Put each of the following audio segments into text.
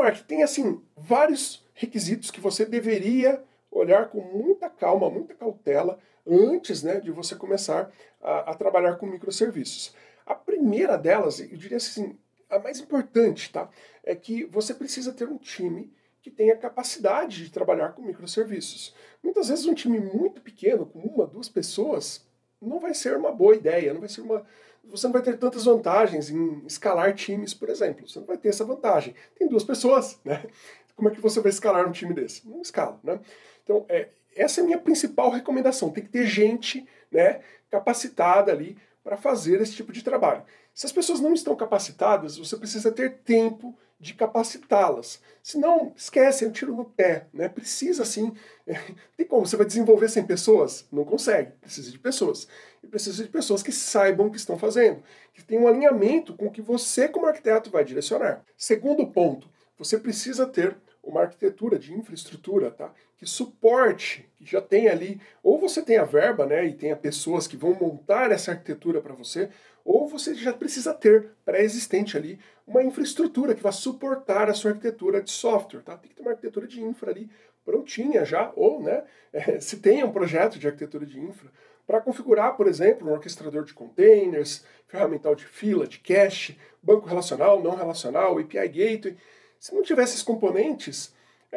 Mark, tem assim vários requisitos que você deveria olhar com muita calma, muita cautela antes, né, de você começar a trabalhar com microserviços. A primeira delas, eu diria assim, a mais importante, tá? É que você precisa ter um time que tenha capacidade de trabalhar com microserviços. Muitas vezes um time muito pequeno, com uma, duas pessoas, não vai ser uma boa ideia, não vai ser uma... Você não vai ter tantas vantagens em escalar times, por exemplo. Você não vai ter essa vantagem. Tem duas pessoas, né? Como é que você vai escalar um time desse? Não escala, né? Então, essa é a minha principal recomendação. Tem que ter gente, né, capacitada ali para fazer esse tipo de trabalho. Se as pessoas não estão capacitadas, você precisa ter tempo de capacitá-las. Senão, esquece, é um tiro no pé, né? Precisa sim. Tem como? Você vai desenvolver sem pessoas? Não consegue. Precisa de pessoas. E precisa de pessoas que saibam o que estão fazendo, que tenham um alinhamento com o que você, como arquiteto, vai direcionar. Segundo ponto, você precisa ter uma arquitetura de infraestrutura, tá? Que suporte, que já tem ali, ou você tem a verba, né, e tenha pessoas que vão montar essa arquitetura para você, ou você já precisa ter pré-existente ali uma infraestrutura que vai suportar a sua arquitetura de software, tá? Tem que ter uma arquitetura de infra ali prontinha já, ou, né, se tem um projeto de arquitetura de infra, para configurar, por exemplo, um orquestrador de containers, ferramental de fila, de cache, banco relacional, não relacional, API Gateway. Se não tivesse esses componentes,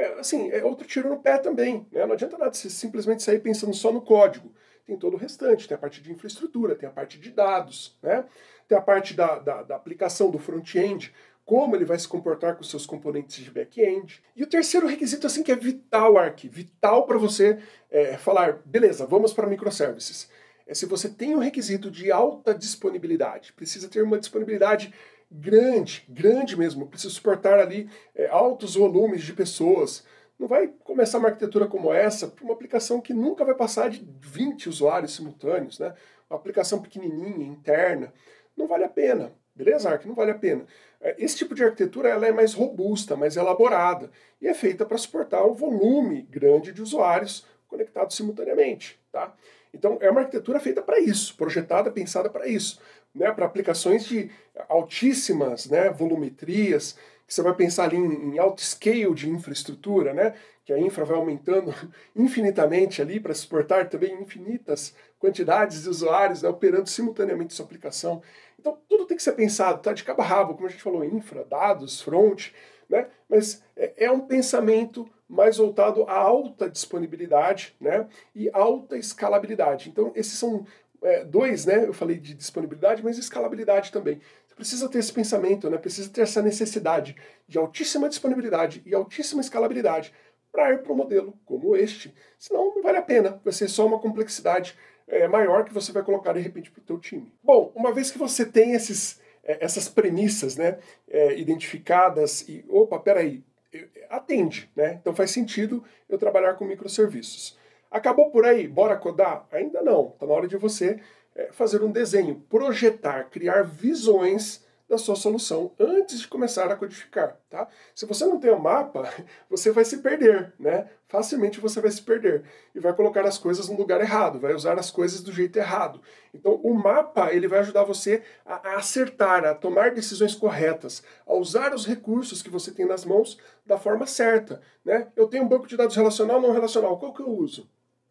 é outro tiro no pé também, né? Não adianta nada você simplesmente sair pensando só no código. Tem todo o restante, tem a parte de infraestrutura, tem a parte de dados, né? Tem a parte da aplicação do front-end, como ele vai se comportar com os seus componentes de back-end. E o terceiro requisito, assim, que é vital, Ark, vital para você falar, beleza, vamos para microservices. É se você tem um requisito de alta disponibilidade, precisa ter uma disponibilidade grande, grande mesmo, precisa suportar ali altos volumes de pessoas. Não vai começar uma arquitetura como essa para uma aplicação que nunca vai passar de 20 usuários simultâneos, né? Uma aplicação pequenininha, interna. Não vale a pena, beleza, Ark? Não vale a pena. Esse tipo de arquitetura ela é mais robusta, mais elaborada e é feita para suportar um volume grande de usuários conectados simultaneamente, tá? Então é uma arquitetura feita para isso, projetada, pensada para isso, né? Para aplicações de altíssimas, né, volumetrias, que você vai pensar ali em alto scale de infraestrutura, né? Que a infra vai aumentando infinitamente ali para suportar também infinitas quantidades de usuários, né, operando simultaneamente sua aplicação. Então tudo tem que ser pensado, tá? De cabo a rabo, como a gente falou, infra, dados, front, né? Mas é um pensamento mais voltado à alta disponibilidade, né? E alta escalabilidade. Então esses são dois, né? Eu falei de disponibilidade, mas escalabilidade também. Você precisa ter esse pensamento, né? Precisa ter essa necessidade de altíssima disponibilidade e altíssima escalabilidade para ir para um modelo como este. Senão não vale a pena, vai ser só uma complexidade maior que você vai colocar de repente para o teu time. Bom, uma vez que você tem essas premissas, né, identificadas e, opa, peraí, atende, né? Então faz sentido eu trabalhar com microserviços. Acabou por aí? Bora codar? Ainda não. Está na hora de você fazer um desenho, projetar, criar visões da sua solução antes de começar a codificar, tá? Se você não tem um mapa, você vai se perder, né? Facilmente você vai se perder e vai colocar as coisas no lugar errado, vai usar as coisas do jeito errado. Então, o mapa, ele vai ajudar você a acertar, a tomar decisões corretas, a usar os recursos que você tem nas mãos da forma certa, né? Eu tenho um banco de dados relacional, não relacional, qual que eu uso?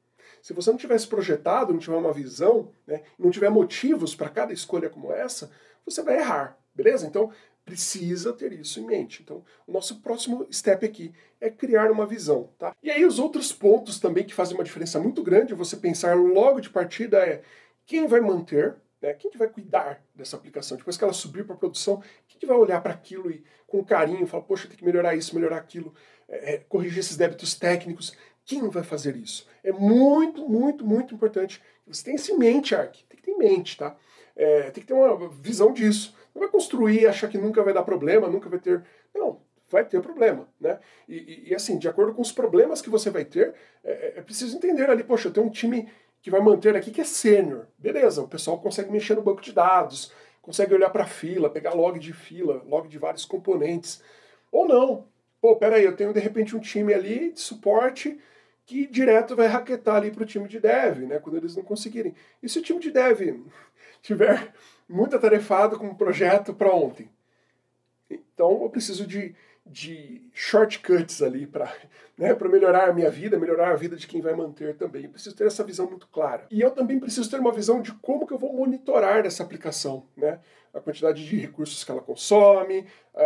Se você não tivesse projetado, não tiver uma visão, né, não tiver motivos para cada escolha como essa, você vai errar, beleza? Então, precisa ter isso em mente. Então, o nosso próximo step aqui é criar uma visão, tá? E aí os outros pontos também que fazem uma diferença muito grande, você pensar logo de partida é quem vai manter, né, quem que vai cuidar dessa aplicação? Depois que ela subir para produção, quem que vai olhar para aquilo e com carinho falar, poxa, tem que melhorar isso, melhorar aquilo, corrigir esses débitos técnicos. Quem vai fazer isso? É muito, muito, muito importante que você tenha isso em mente, Ark. Tem que ter em mente, tá? Tem que ter uma visão disso. Não vai construir e achar que nunca vai dar problema, nunca vai ter... Não, vai ter problema, né? E assim, de acordo com os problemas que você vai ter, é preciso entender ali, poxa, eu tenho um time que vai manter aqui que é sênior. Beleza, o pessoal consegue mexer no banco de dados, consegue olhar para a fila, pegar log de fila, log de vários componentes. Ou não. Pô, peraí, eu tenho de repente um time ali de suporte que direto vai raquetar ali para o time de dev, né, quando eles não conseguirem. E se o time de dev tiver muito atarefado com um projeto para ontem? Então eu preciso de de shortcuts ali para, né, para melhorar a minha vida, melhorar a vida de quem vai manter também. Eu preciso ter essa visão muito clara. E eu também preciso ter uma visão de como que eu vou monitorar essa aplicação, né? A quantidade de recursos que ela consome,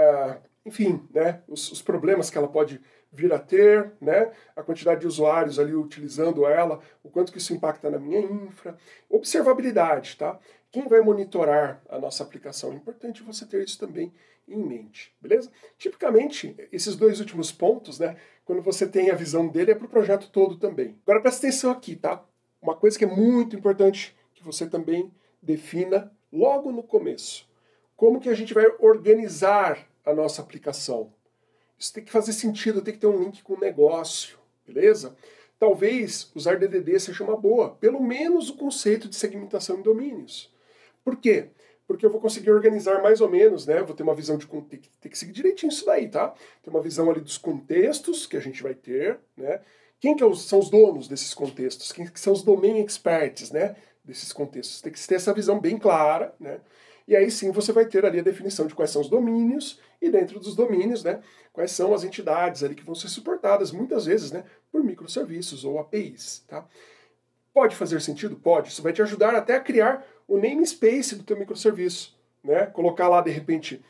enfim, né, os problemas que ela pode vir a ter, né, a quantidade de usuários ali utilizando ela, o quanto que isso impacta na minha infra. Observabilidade, tá? Quem vai monitorar a nossa aplicação? É importante você ter isso também em mente, beleza? Tipicamente, esses dois últimos pontos, né, quando você tem a visão dele, é para o projeto todo também. Agora presta atenção aqui, tá? Uma coisa que é muito importante que você também defina logo no começo. Como que a gente vai organizar a nossa aplicação? Isso tem que fazer sentido, tem que ter um link com o negócio, beleza? Talvez usar DDD seja uma boa, pelo menos o conceito de segmentação em domínios. Por quê? Porque eu vou conseguir organizar mais ou menos, né? Vou ter uma visão de... Tem que seguir direitinho isso daí, tá? Ter uma visão ali dos contextos que a gente vai ter, né? Quem que são os donos desses contextos? Quem que são os domain experts, né? Desses contextos. Tem que ter essa visão bem clara, né? E aí sim você vai ter ali a definição de quais são os domínios e dentro dos domínios, né, quais são as entidades ali que vão ser suportadas muitas vezes, né, por microserviços ou APIs, tá? Pode fazer sentido? Pode. Isso vai te ajudar até a criar o namespace do teu microserviço, né? Colocar lá de repente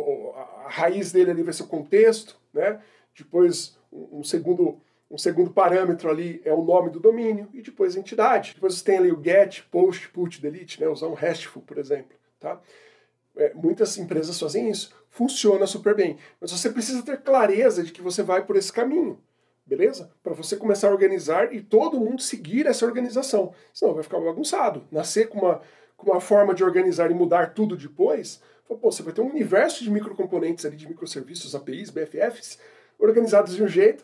a raiz dele ali vai ser o contexto, né? Depois um segundo parâmetro ali é o nome do domínio e depois a entidade. Depois você tem ali o get, post, put, delete, né? Usar um RESTful, por exemplo. Tá? Muitas empresas fazem isso, funciona super bem. Mas você precisa ter clareza de que você vai por esse caminho, beleza? Para você começar a organizar e todo mundo seguir essa organização. Senão vai ficar bagunçado. Nascer com uma forma de organizar e mudar tudo depois, você vai ter um universo de microcomponentes ali, de microserviços, APIs, BFFs, organizados de um jeito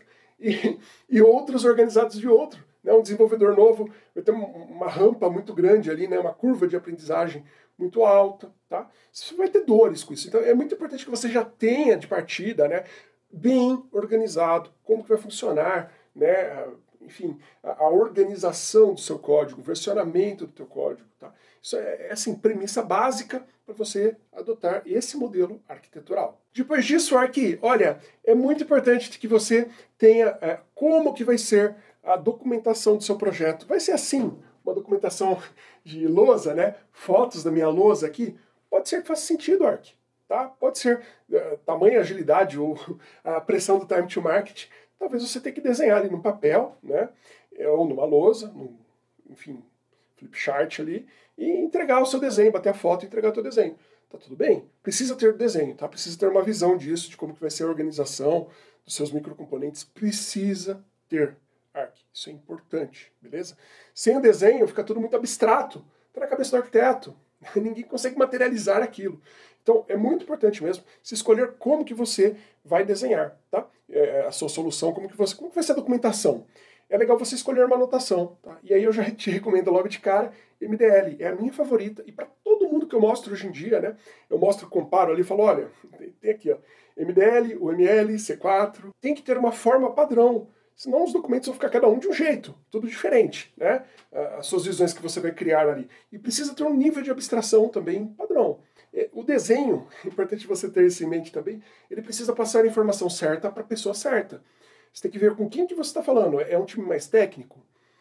e outros organizados de outro. Um desenvolvedor novo vai ter uma rampa muito grande ali, né? Uma curva de aprendizagem muito alta, tá? Você vai ter dores com isso. Então é muito importante que você já tenha de partida, né, bem organizado, como que vai funcionar, né, enfim, a organização do seu código, o versionamento do teu código, tá? Isso é assim, premissa básica para você adotar esse modelo arquitetural. Depois disso, Arqui, olha, é muito importante que você tenha como que vai ser a documentação do seu projeto. Vai ser assim, uma documentação de lousa, né? Fotos da minha lousa aqui. Pode ser que faça sentido, Arq. Tá? Pode ser tamanho, agilidade ou a pressão do time to market. Talvez você tenha que desenhar ali no papel, né? Ou numa lousa, enfim, flip chart ali, e entregar o seu desenho, bater a foto e entregar o seu desenho. Tá tudo bem? Precisa ter desenho, tá? Precisa ter uma visão disso, de como que vai ser a organização dos seus microcomponentes. Precisa ter. Isso é importante, beleza? Sem o desenho fica tudo muito abstrato, tá na cabeça do arquiteto, ninguém consegue materializar aquilo. Então é muito importante mesmo se escolher como que você vai desenhar, tá? A sua solução, como que vai ser a documentação. É legal você escolher uma anotação, tá? E aí eu já te recomendo logo de cara, MDL, é a minha favorita, e para todo mundo que eu mostro hoje em dia, né? Eu mostro, comparo ali e falo, olha, tem aqui, ó, MDL, UML, C4, tem que ter uma forma padrão. Senão os documentos vão ficar cada um de um jeito, tudo diferente, né? As suas visões que você vai criar ali. E precisa ter um nível de abstração também padrão. O desenho, é importante você ter isso em mente também, ele precisa passar a informação certa para a pessoa certa. Você tem que ver com quem que você está falando. É um time mais técnico?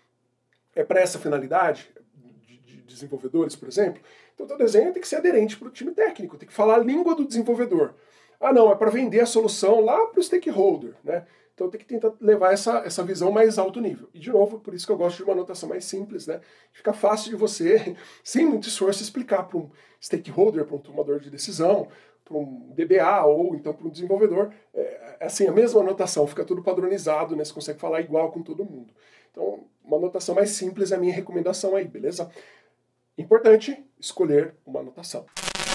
É para essa finalidade? De desenvolvedores, por exemplo? Então o teu desenho tem que ser aderente para o time técnico, tem que falar a língua do desenvolvedor. Ah não, é para vender a solução lá para o stakeholder, né? Então tem que tentar levar essa visão mais alto nível. E de novo, por isso que eu gosto de uma anotação mais simples, né? Fica fácil de você, sem muito esforço, explicar para um stakeholder, para um tomador de decisão, para um DBA ou então para um desenvolvedor. Assim, a mesma anotação, fica tudo padronizado, né? Você consegue falar igual com todo mundo. Então, uma anotação mais simples é a minha recomendação aí, beleza? Importante escolher uma anotação.